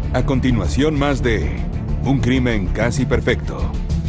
A continuación, más de Un crimen casi perfecto.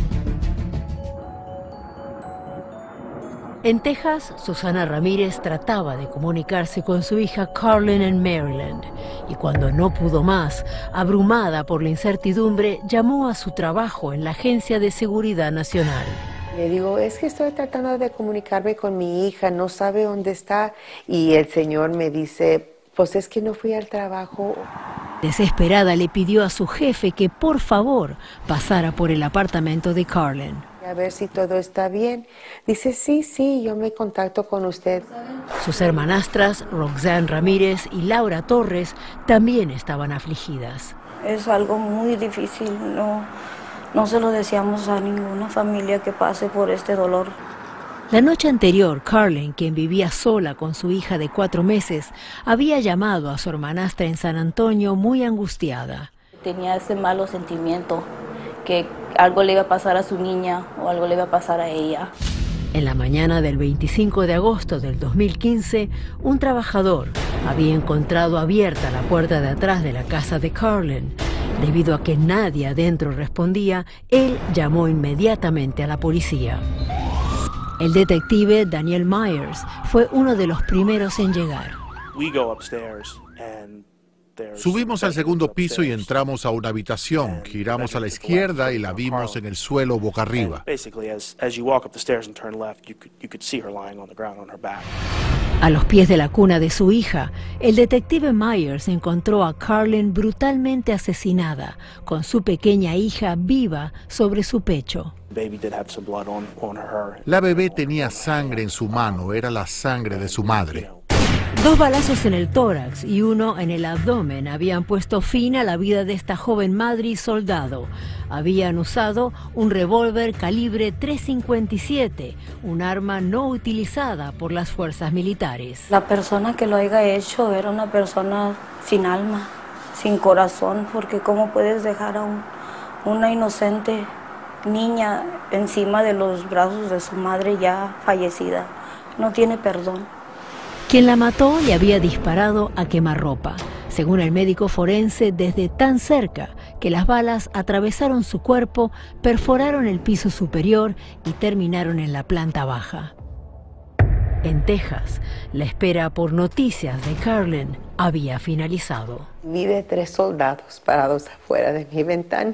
En Texas, Susana Ramírez trataba de comunicarse con su hija Carlin en Maryland, y cuando no pudo más, abrumada por la incertidumbre, llamó a su trabajo en la Agencia de Seguridad Nacional. Le digo, es que estoy tratando de comunicarme con mi hija, no sabe dónde está, y el señor me dice, pues es que no fui al trabajo. Desesperada le pidió a su jefe que por favor pasara por el apartamento de Carlin. A ver si todo está bien. Dice, sí, yo me contacto con usted. Sus hermanastras, Roxanne Ramírez y Laura Torres, también estaban afligidas. Es algo muy difícil, no se lo deseamos a ninguna familia que pase por este dolor. La noche anterior, Carlin, quien vivía sola con su hija de 4 meses, había llamado a su hermanastra en San Antonio muy angustiada. Tenía ese malo sentimiento que algo le iba a pasar a su niña o algo le iba a pasar a ella. En la mañana del 25 de agosto del 2015, un trabajador había encontrado abierta la puerta de atrás de la casa de Carlin. Debido a que nadie adentro respondía, él llamó inmediatamente a la policía. El detective Daniel Myers fue uno de los primeros en llegar. Subimos al segundo piso y entramos a una habitación. Giramos a la izquierda y la vimos en el suelo boca arriba. A los pies de la cuna de su hija, el detective Myers encontró a Carlin brutalmente asesinada, con su pequeña hija viva sobre su pecho. La bebé tenía sangre en su mano, era la sangre de su madre. 2 balazos en el tórax y uno en el abdomen habían puesto fin a la vida de esta joven madre y soldado. Habían usado un revólver calibre .357, un arma no utilizada por las fuerzas militares. La persona que lo haya hecho era una persona sin alma, sin corazón, porque ¿cómo puedes dejar a una inocente niña encima de los brazos de su madre ya fallecida? No tiene perdón. Quien la mató le había disparado a quemarropa, según el médico forense, desde tan cerca que las balas atravesaron su cuerpo, perforaron el piso superior y terminaron en la planta baja. En Texas, la espera por noticias de Carlin había finalizado. Vi de 3 soldados parados afuera de mi ventana.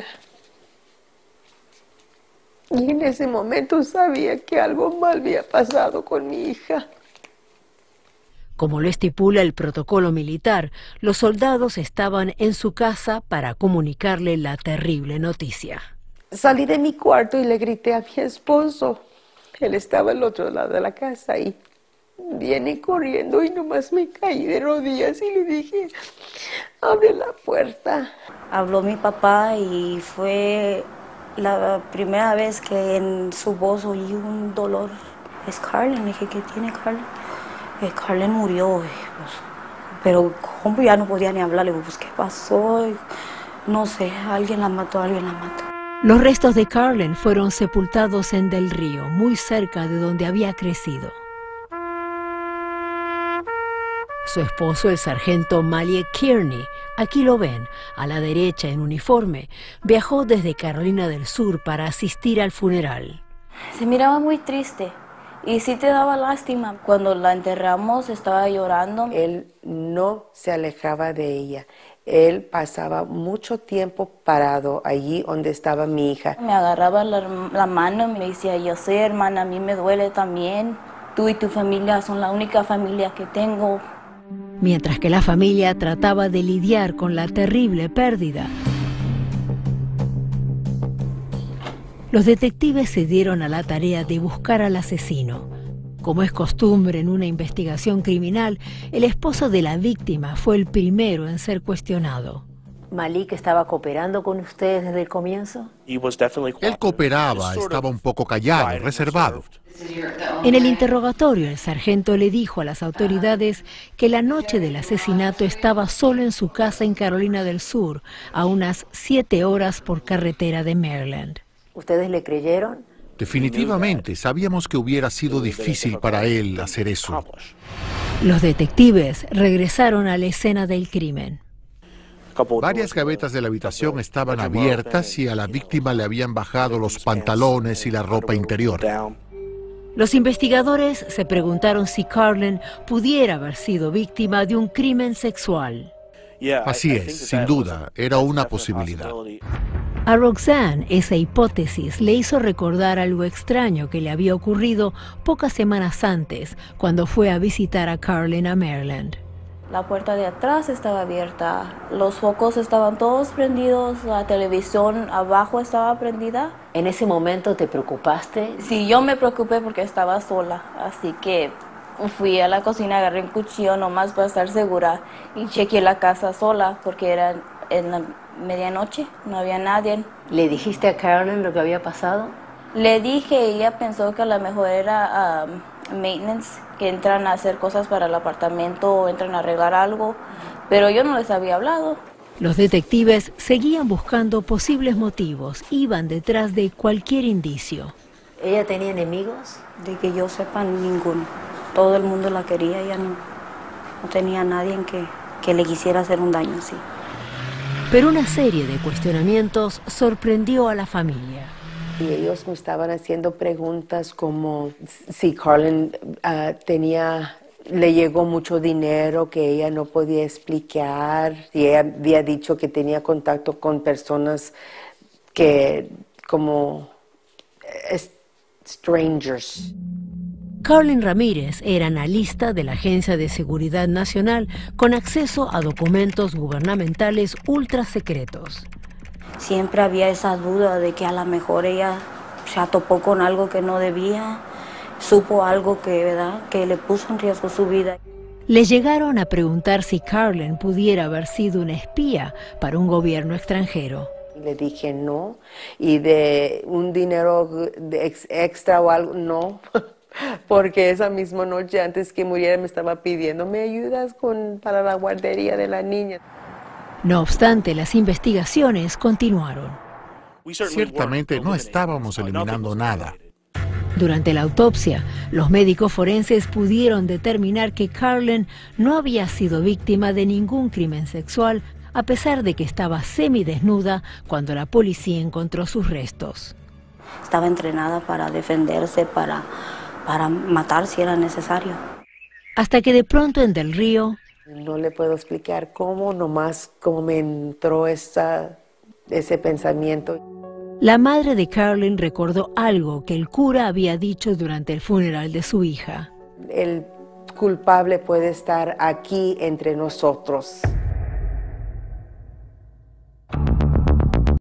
Y en ese momento sabía que algo mal había pasado con mi hija. Como lo estipula el protocolo militar, los soldados estaban en su casa para comunicarle la terrible noticia. Salí de mi cuarto y le grité a mi esposo. Él estaba al otro lado de la casa y viene corriendo y nomás me caí de rodillas y le dije, abre la puerta. Habló mi papá y fue la primera vez que en su voz oí un dolor. Es Carlin, dije, ¿qué tiene Carlin? Carlin murió, pues, pero como ya no podía ni hablar, le digo, pues, ¿qué pasó? No sé, alguien la mató. Los restos de Carlin fueron sepultados en Del Río, muy cerca de donde había crecido. Su esposo, el sargento Maliek Kearney, aquí lo ven, a la derecha en uniforme, viajó desde Carolina del Sur para asistir al funeral. Se miraba muy triste. Y sí te daba lástima. Cuando la enterramos estaba llorando. Él no se alejaba de ella. Él pasaba mucho tiempo parado allí donde estaba mi hija. Me agarraba la mano y me decía, yo sé, hermana, a mí me duele también. Tú y tu familia son la única familia que tengo. Mientras que la familia trataba de lidiar con la terrible pérdida, los detectives se dieron a la tarea de buscar al asesino. Como es costumbre en una investigación criminal, el esposo de la víctima fue el primero en ser cuestionado. ¿Malik estaba cooperando con ustedes desde el comienzo? Él cooperaba, estaba un poco callado, reservado. En el interrogatorio, el sargento le dijo a las autoridades que la noche del asesinato estaba solo en su casa en Carolina del Sur, a unas 7 horas por carretera de Maryland. ¿Ustedes le creyeron? Definitivamente, sabíamos que hubiera sido difícil para él hacer eso. Los detectives regresaron a la escena del crimen. Varias gavetas de la habitación estaban abiertas y a la víctima le habían bajado los pantalones y la ropa interior. Los investigadores se preguntaron si Carlin pudiera haber sido víctima de un crimen sexual. Así es, sin duda, era una posibilidad. A Roxanne, esa hipótesis le hizo recordar algo extraño que le había ocurrido pocas semanas antes, cuando fue a visitar a Carlin a Maryland. La puerta de atrás estaba abierta, los focos estaban todos prendidos, la televisión abajo estaba prendida. ¿En ese momento te preocupaste? Sí, yo me preocupé porque estaba sola, así que fui a la cocina, agarré un cuchillo nomás para estar segura y chequeé la casa sola porque era en la medianoche, no había nadie. ¿Le dijiste a Carolyn lo que había pasado? Le dije, ella pensó que a lo mejor era maintenance, que entran a hacer cosas para el apartamento o entran a arreglar algo, pero yo no les había hablado. Los detectives seguían buscando posibles motivos, iban detrás de cualquier indicio. ¿Ella tenía enemigos? De que yo sepa, ninguno. Todo el mundo la quería, ella no tenía nadie que le quisiera hacer un daño así. Pero una serie de cuestionamientos sorprendió a la familia. Y ellos me estaban haciendo preguntas como si Carlin le llegó mucho dinero que ella no podía explicar, y ella había dicho que tenía contacto con personas que como strangers. Carlin Ramírez era analista de la Agencia de Seguridad Nacional con acceso a documentos gubernamentales ultra secretos. Siempre había esa duda de que a lo mejor ella se topó con algo que no debía, supo algo que le puso en riesgo su vida. Le llegaron a preguntar si Carlin pudiera haber sido una espía para un gobierno extranjero. Le dije no, y de un dinero extra o algo, no. Porque esa misma noche antes que muriera me estaba pidiendo, ¿me ayudas para la guardería de la niña? No obstante, las investigaciones continuaron. Ciertamente no estábamos eliminando nada. Durante la autopsia, los médicos forenses pudieron determinar que Carlin no había sido víctima de ningún crimen sexual, a pesar de que estaba semidesnuda cuando la policía encontró sus restos. Estaba entrenada para defenderse, para matar si era necesario. Hasta que de pronto en Del Río... No le puedo explicar cómo, nomás cómo me entró ese pensamiento. La madre de Carlin recordó algo que el cura había dicho durante el funeral de su hija. El culpable puede estar aquí entre nosotros.